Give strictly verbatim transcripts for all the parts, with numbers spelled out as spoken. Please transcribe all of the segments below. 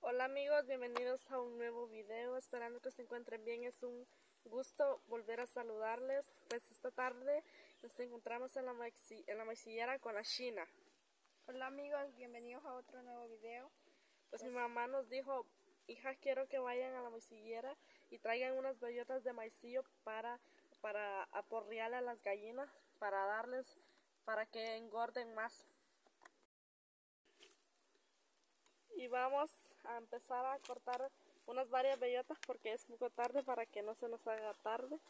Hola amigos, bienvenidos a un nuevo video, esperando que se encuentren bien. Es un gusto volver a saludarles. Pues esta tarde nos encontramos en la, maxi, en la maicillera con la China. Hola amigos, bienvenidos a otro nuevo video. Pues, pues mi mamá nos dijo, hija, quiero que vayan a la maicillera y traigan unas bellotas de maicillo para, para aporrearle a las gallinas, para darles, para que engorden más. Y vamos a empezar a cortar unas varias bellotas porque es poco tarde, para que no se nos haga tarde.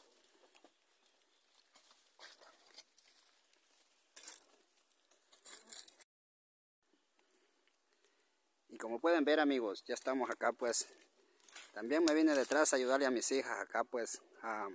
Y como pueden ver amigos, ya estamos acá pues. También me vine detrás a ayudarle a mis hijas acá pues. A,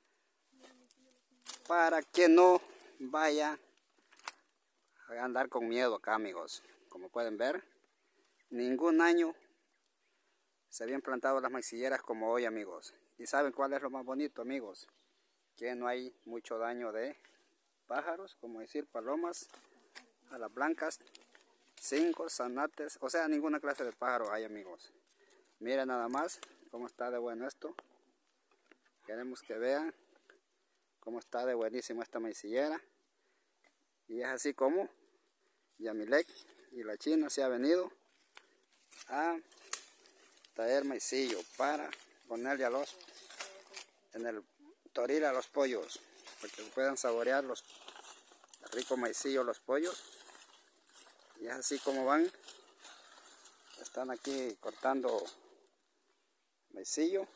para que no vaya a andar con miedo acá amigos. Como pueden ver, ningún año se habían plantado las maicilleras como hoy amigos. Y saben cuál es lo más bonito amigos, que no hay mucho daño de pájaros, como decir palomas, alas blancas, cinco, zanates, o sea ninguna clase de pájaro hay amigos. Miren nada más cómo está de bueno esto. Queremos que vean cómo está de buenísimo esta maicillera. Y es así como Yamilek y la China se ha venido a traer maicillo para ponerle a los en el toril a los pollos, para que puedan saborear los ricos maicillos los pollos. Y es así como van, están aquí cortando maicillo.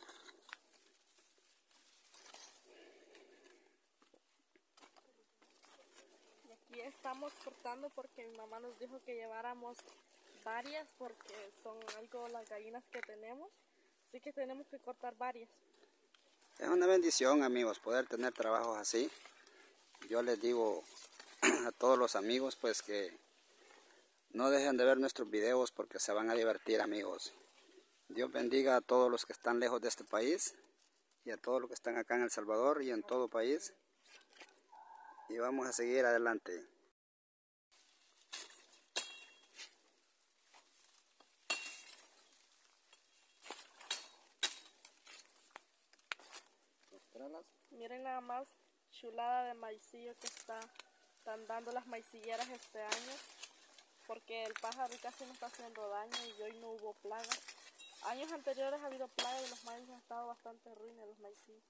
Y aquí estamos cortando porque mi mamá nos dijo que lleváramos varias porque son algo las gallinas que tenemos, así que tenemos que cortar varias. Es una bendición amigos poder tener trabajos así. Yo les digo a todos los amigos pues que no dejen de ver nuestros videos porque se van a divertir amigos. Dios bendiga a todos los que están lejos de este país y a todos los que están acá en El Salvador y en todo el país. Y vamos a seguir adelante. Miren nada más chulada de maicillo que está, están dando las maicilleras este año, porque el pájaro casi no está haciendo daño y hoy no hubo plaga. Años anteriores ha habido plaga y los maíces han estado bastante ruines los maicillos.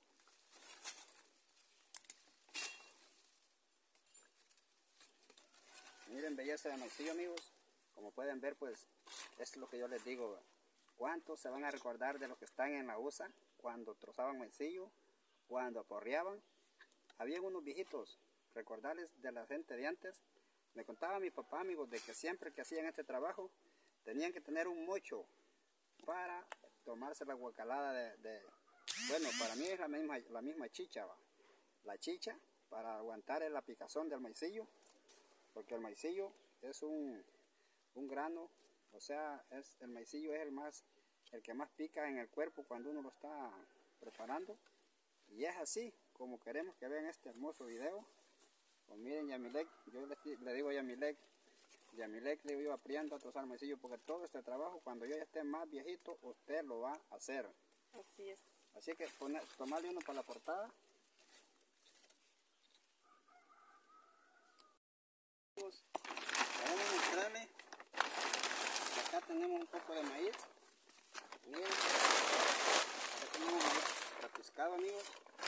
Miren belleza de maicillo amigos, como pueden ver pues esto es lo que yo les digo. ¿Cuántos se van a recordar de los que están en la U S A cuando trozaban maicillo, cuando aporreaban? Habían unos viejitos, recordarles de la gente de antes. Me contaba mi papá amigos de que siempre que hacían este trabajo tenían que tener un mocho para tomarse la guacalada de, de bueno, para mí es la misma, la misma chicha, ¿va? La chicha para aguantar la picazón del maicillo, porque el maicillo es un, un grano, o sea, es, el maicillo es el, más, el que más pica en el cuerpo cuando uno lo está preparando. Y es así como queremos que vean este hermoso video. Pues miren Yamilek, yo le, le digo a Yamilek, Yamilek le iba apriando a trozar maicillo, porque todo este trabajo cuando yo ya esté más viejito, usted lo va a hacer. Así es. Así que poner, tomarle uno para la portada. Vamos a mostrarle. Acá tenemos un poco de maíz. Miren, acá tenemos maíz trapiscado amigos.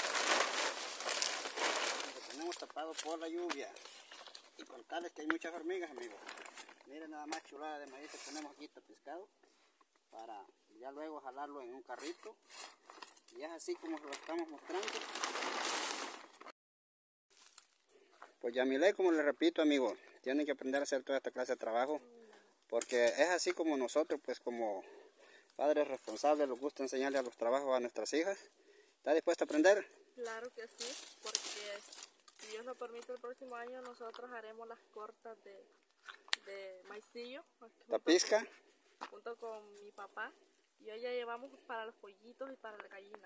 Lo tenemos tapado por la lluvia. Y contarles que hay muchas hormigas amigos. Miren nada más chulada de maíz que tenemos aquí tapiscado, para ya luego jalarlo en un carrito. Y es así como lo estamos mostrando. Pues Yamilek, como les repito amigos, tienen que aprender a hacer toda esta clase de trabajo, porque es así como nosotros pues como padres responsables nos gusta enseñarle a los trabajos a nuestras hijas. ¿Está dispuesta a aprender? Claro que sí, porque si Dios lo permite el próximo año nosotros haremos las cortas de, de maicillo. ¿Tapisca? Junto con mi papá, y hoy ya llevamos para los pollitos y para la gallina.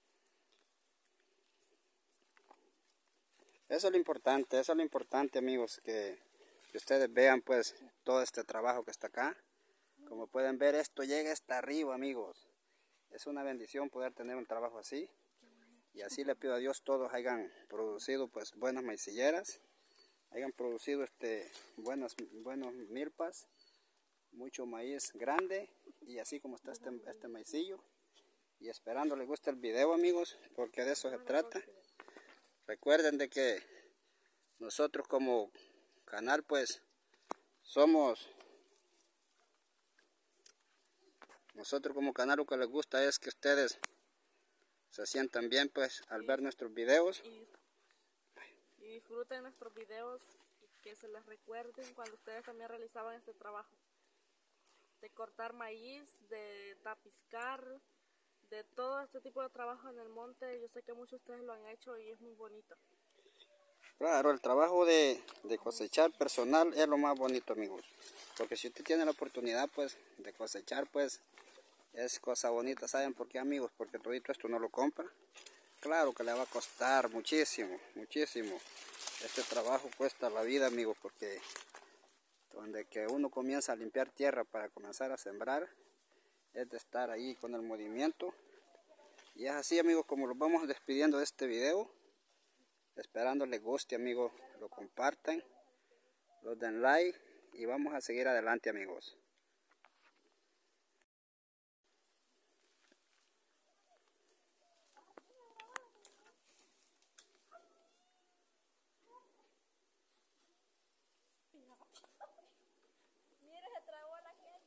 Eso es lo importante, eso es lo importante amigos, que, que ustedes vean pues todo este trabajo que está acá. Como pueden ver, esto llega hasta arriba, amigos. Es una bendición poder tener un trabajo así. Y así le pido a Dios todos hayan producido pues buenas maicilleras, hayan producido este buenas buenos milpas, mucho maíz grande, y así como está este, este maicillo. Y esperando les guste el video, amigos, porque de eso se trata. Recuerden de que nosotros como canal pues somos nosotros como canal lo que les gusta es que ustedes se sientan bien pues al ver nuestros videos y, y disfruten nuestros videos y que se les recuerden cuando ustedes también realizaban este trabajo de cortar maíz, de tapizcar, de todo este tipo de trabajo en el monte. Yo sé que muchos de ustedes lo han hecho y es muy bonito. Claro, el trabajo de, de cosechar personal es lo más bonito, amigos, porque si usted tiene la oportunidad pues de cosechar pues es cosa bonita. ¿Saben por qué, amigos? Porque todito esto no lo compra. Claro que le va a costar muchísimo, muchísimo. Este trabajo cuesta la vida, amigos, porque donde que uno comienza a limpiar tierra para comenzar a sembrar, es de estar ahí con el movimiento. Y es así, amigos, como los vamos despidiendo de este video. Esperando les guste, amigos, lo compartan, lo den like y vamos a seguir adelante, amigos. Mira, se tragó a la gente.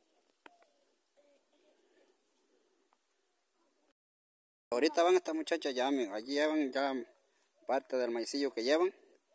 Ahorita van estas muchachas ya, amigos, allí llevan ya parte del maicillo que llevan.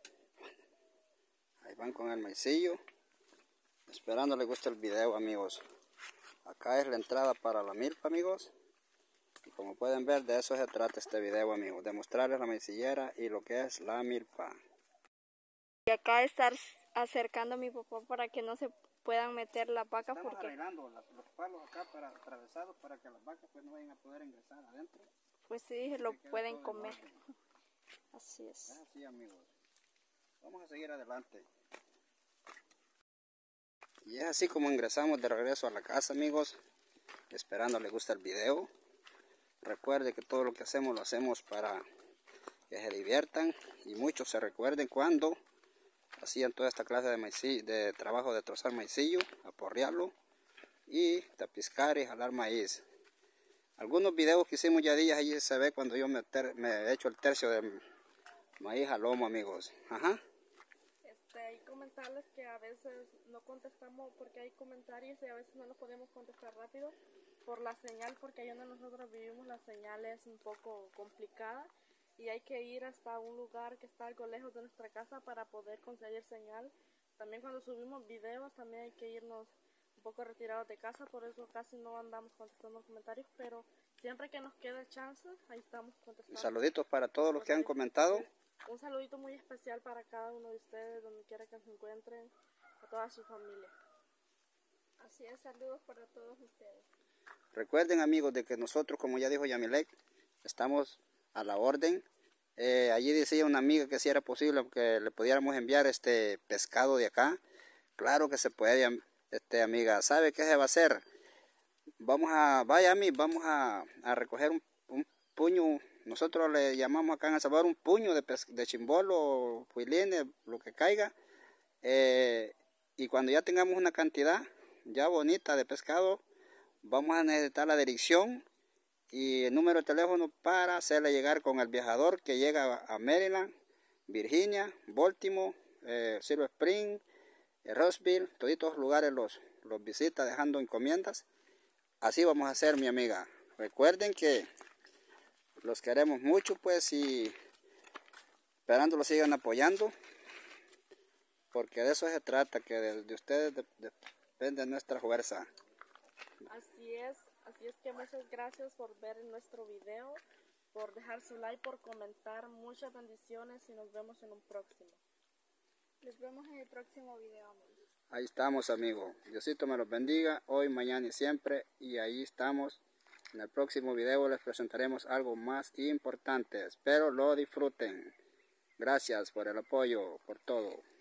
Ahí van con el maicillo. Esperando les guste el video, amigos. Acá es la entrada para la milpa, amigos. Y como pueden ver, de eso se trata este video, amigos. De mostrarles la maicillera y lo que es la milpa. Y acá estar acercando a mi papá para que no se puedan meter las vacas. Estamos porque arreglando las, los palos acá para atravesados para que las vacas pues no vayan a poder ingresar adentro. pues sí, lo pueden comer. Así es. Así, amigos. Vamos a seguir adelante. Y es así como ingresamos de regreso a la casa, amigos. Esperando les guste el video. Recuerde que todo lo que hacemos lo hacemos para que se diviertan. Y muchos se recuerden cuando hacían toda esta clase de, maicillo, de trabajo de trozar maicillo, aporrearlo y tapizcar y jalar maíz. Algunos videos que hicimos ya días, allí se ve cuando yo me, ter, me he hecho el tercio de maíz al lomo, amigos. Ajá. Este, y comentarles que a veces no contestamos porque hay comentarios y a veces no los podemos contestar rápido por la señal, porque allá donde nosotros vivimos la señal es un poco complicada y hay que ir hasta un lugar que está algo lejos de nuestra casa para poder conseguir señal. También cuando subimos videos también hay que irnos un poco retirados de casa, por eso casi no andamos contestando comentarios, pero siempre que nos quede el chance, ahí estamos contestando. Saluditos para todos los que han comentado. Un saludito muy especial para cada uno de ustedes, donde quiera que se encuentren, a toda su familia. Así es, saludos para todos ustedes. Recuerden, amigos, de que nosotros, como ya dijo Yamilek, estamos a la orden. Eh, allí decía una amiga que si era posible que le pudiéramos enviar este pescado de acá. Claro que se puede, este, amiga. ¿Sabe qué se va a hacer? Vamos a, vaya a mí, vamos a, a recoger un, un puño. Nosotros le llamamos acá en El Salvador un puño de, de chimbolo, huilines, lo que caiga. Eh, y cuando ya tengamos una cantidad ya bonita de pescado, vamos a necesitar la dirección y el número de teléfono para hacerle llegar con el viajador que llega a Maryland, Virginia, Baltimore, eh, Silver Spring, eh, Roseville, todos estos lugares los, los visita dejando encomiendas. Así vamos a hacer, mi amiga. Recuerden que los queremos mucho, pues, y esperando los sigan apoyando, porque de eso se trata, que de, de ustedes de, de, depende nuestra fuerza. Así es, así es que muchas gracias por ver nuestro video, por dejar su like, por comentar. Muchas bendiciones y nos vemos en un próximo. Nos vemos en el próximo video, amigos. Ahí estamos, amigos. Diosito me los bendiga hoy, mañana y siempre. Y ahí estamos. En el próximo video les presentaremos algo más importante. Espero lo disfruten. Gracias por el apoyo, por todo.